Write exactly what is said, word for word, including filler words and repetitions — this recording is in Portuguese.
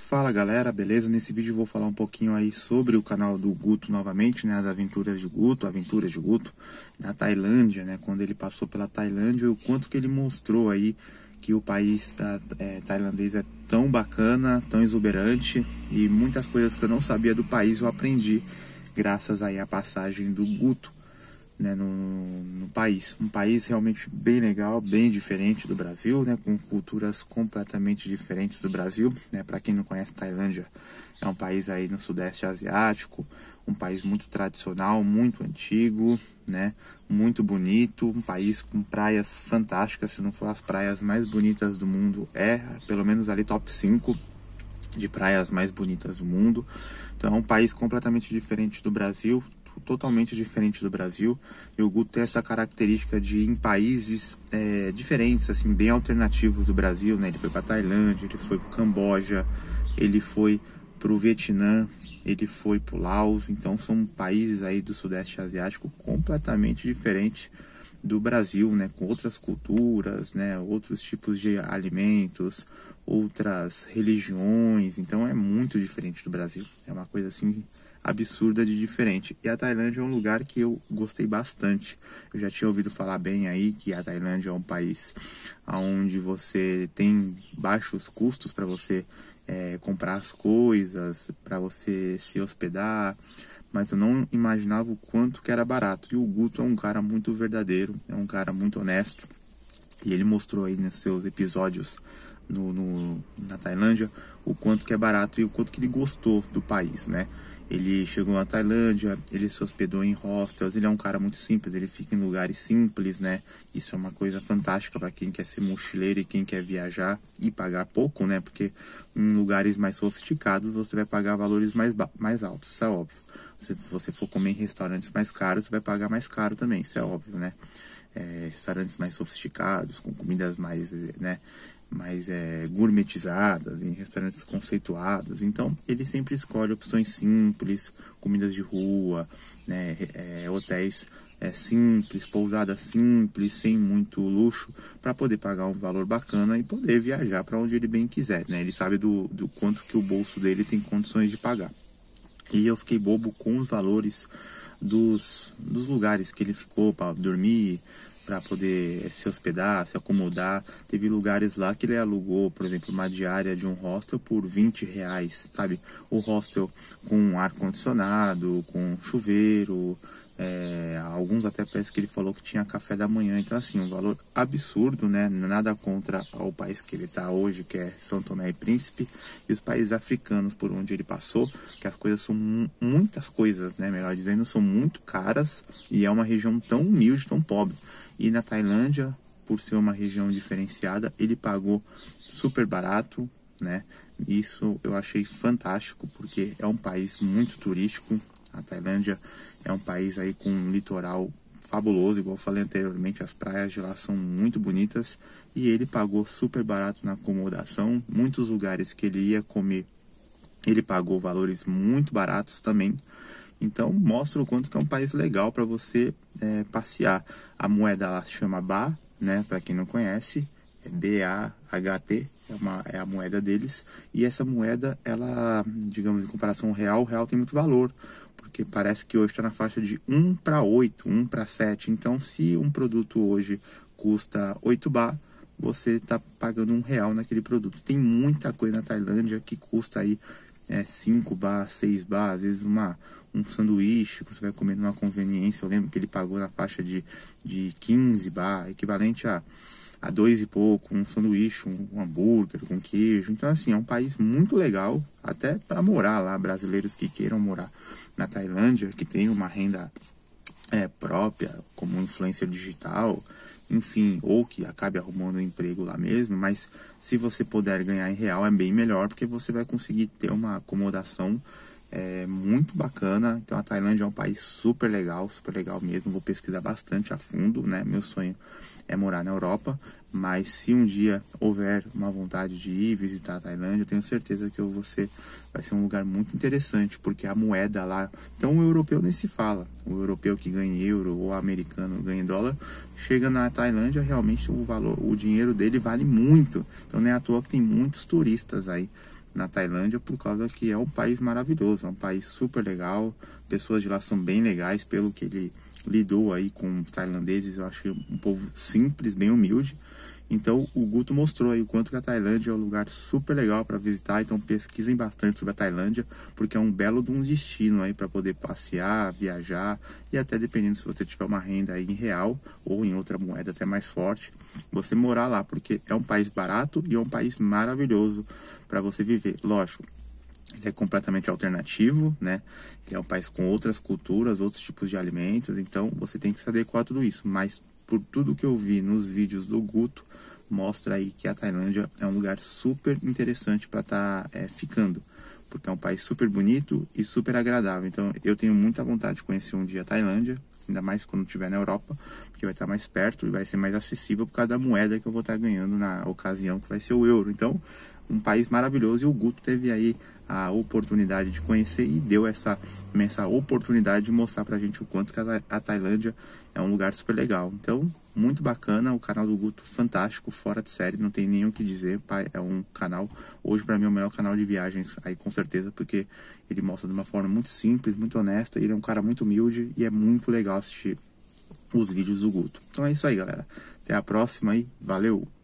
Fala galera, beleza? Nesse vídeo eu vou falar um pouquinho aí sobre o canal do Guto novamente, né? As aventuras de Guto, aventuras de Guto na Tailândia, né? Quando ele passou pela Tailândia e o quanto que ele mostrou aí que o país da, é, tailandês é tão bacana, tão exuberante, e muitas coisas que eu não sabia do país eu aprendi graças aí à passagem do Guto, né, no, no país. Um país realmente bem legal, bem diferente do Brasil, né, com culturas completamente diferentes do Brasil, né. Para quem não conhece, Tailândia é um país aí no Sudeste Asiático, um país muito tradicional, muito antigo, né, muito bonito, um país com praias fantásticas, se não for as praias mais bonitas do mundo, é pelo menos ali top cinco de praias mais bonitas do mundo. Então é um país completamente diferente do Brasil, totalmente diferente do Brasil, e o Guto tem essa característica de ir em países é, diferentes, assim, bem alternativos do Brasil, né? Ele foi para Tailândia, ele foi para o Camboja, ele foi para o Vietnã, ele foi para o Laos. Então são países aí do Sudeste Asiático completamente diferentes do Brasil, né? Com outras culturas, né? Outros tipos de alimentos, outras religiões. Então é muito diferente do Brasil, é uma coisa assim absurda de diferente. E a Tailândia é um lugar que eu gostei bastante. Eu já tinha ouvido falar bem aí que a Tailândia é um país onde você tem baixos custos para você é, comprar as coisas, para você se hospedar, mas eu não imaginava o quanto que era barato. E o Guto é um cara muito verdadeiro, é um cara muito honesto, e ele mostrou aí nos seus episódios no, no, na Tailândia o quanto que é barato e o quanto que ele gostou do país, né? Ele chegou na Tailândia, ele se hospedou em hostels, ele é um cara muito simples, ele fica em lugares simples, né? Isso é uma coisa fantástica para quem quer ser mochileiro e quem quer viajar e pagar pouco, né? Porque em lugares mais sofisticados você vai pagar valores mais, mais altos, isso é óbvio. Se você for comer em restaurantes mais caros, você vai pagar mais caro também, isso é óbvio, né? É, restaurantes mais sofisticados, com comidas mais, né, mais é, gourmetizadas, em restaurantes conceituados. Então ele sempre escolhe opções simples, comidas de rua, né, é, hotéis é, simples, pousadas simples, sem muito luxo, para poder pagar um valor bacana e poder viajar para onde ele bem quiser, né? Ele sabe do, do quanto que o bolso dele tem condições de pagar. E eu fiquei bobo com os valores dos, dos lugares que ele ficou para dormir, para poder se hospedar, se acomodar. Teve lugares lá que ele alugou, por exemplo, uma diária de um hostel por vinte reais, sabe? O hostel com ar-condicionado, com chuveiro, é, alguns até parece que ele falou que tinha café da manhã. Então assim, um valor absurdo, né? Nada contra o país que ele está hoje, que é São Tomé e Príncipe, e os países africanos por onde ele passou, que as coisas são muitas coisas, né? Melhor dizendo, são muito caras, e é uma região tão humilde, tão pobre. E na Tailândia, por ser uma região diferenciada, ele pagou super barato, né? Isso eu achei fantástico, porque é um país muito turístico. A Tailândia é um país aí com um litoral fabuloso, igual eu falei anteriormente, as praias de lá são muito bonitas, e ele pagou super barato na acomodação. Muitos lugares que ele ia comer, ele pagou valores muito baratos também. Então mostra o quanto que é um país legal para você é, passear. A moeda lá se chama Baht, né? Para quem não conhece, é B A H T, é, uma, é a moeda deles. E essa moeda, ela, digamos, em comparação ao real, o real tem muito valor, porque parece que hoje está na faixa de um para oito, um para sete. Então se um produto hoje custa oito baht, você está pagando um real naquele produto. Tem muita coisa na Tailândia que custa aí é, cinco baht, seis baht, às vezes uma, um sanduíche que você vai comer numa conveniência. Eu lembro que ele pagou na faixa de, de quinze baht, equivalente a, a dois e pouco, um sanduíche, um, um hambúrguer com queijo. Então assim, é um país muito legal, até para morar lá, brasileiros que queiram morar na Tailândia, que tem uma renda é, própria, como influencer digital, enfim, ou que acabe arrumando um emprego lá mesmo. Mas se você puder ganhar em real, é bem melhor, porque você vai conseguir ter uma acomodação é, muito bacana. Então a Tailândia é um país super legal, super legal mesmo. Vou pesquisar bastante a fundo, né? Meu sonho é morar na Europa, mas se um dia houver uma vontade de ir visitar a Tailândia, eu tenho certeza que eu vou ser, vai ser um lugar muito interessante, porque a moeda lá, então o europeu nem se fala, o europeu que ganha euro ou o americano ganha dólar, chega na Tailândia, realmente o valor, o dinheiro dele vale muito. Então não é à toa que tem muitos turistas aí na Tailândia, por causa que é um país maravilhoso, é um país super legal, pessoas de lá são bem legais, pelo que ele lidou aí com os tailandeses, eu achei um povo simples, bem humilde. Então o Guto mostrou aí o quanto que a Tailândia é um lugar super legal para visitar, então pesquisem bastante sobre a Tailândia, porque é um belo de um destino aí para poder passear, viajar, e até dependendo se você tiver uma renda aí em real ou em outra moeda até mais forte, você morar lá, porque é um país barato e é um país maravilhoso para você viver. Lógico, ele é completamente alternativo, né? Ele é um país com outras culturas, outros tipos de alimentos, então você tem que se adequar a tudo isso, mas por tudo que eu vi nos vídeos do Guto, mostra aí que a Tailândia é um lugar super interessante para estar tá, é, ficando, porque é um país super bonito e super agradável. Então eu tenho muita vontade de conhecer um dia a Tailândia, ainda mais quando estiver na Europa, porque vai estar mais perto e vai ser mais acessível por causa da moeda que eu vou estar ganhando na ocasião, que vai ser o euro. Então, um país maravilhoso, e o Guto teve aí a oportunidade de conhecer e deu essa, essa oportunidade de mostrar pra gente o quanto que a, a Tailândia é um lugar super legal. Então, muito bacana, o canal do Guto fantástico, fora de série, não tem nem o que dizer, pai, é um canal, hoje pra mim é o melhor canal de viagens, aí com certeza, porque ele mostra de uma forma muito simples, muito honesta, ele é um cara muito humilde e é muito legal assistir os vídeos do Guto. Então é isso aí, galera, até a próxima e valeu!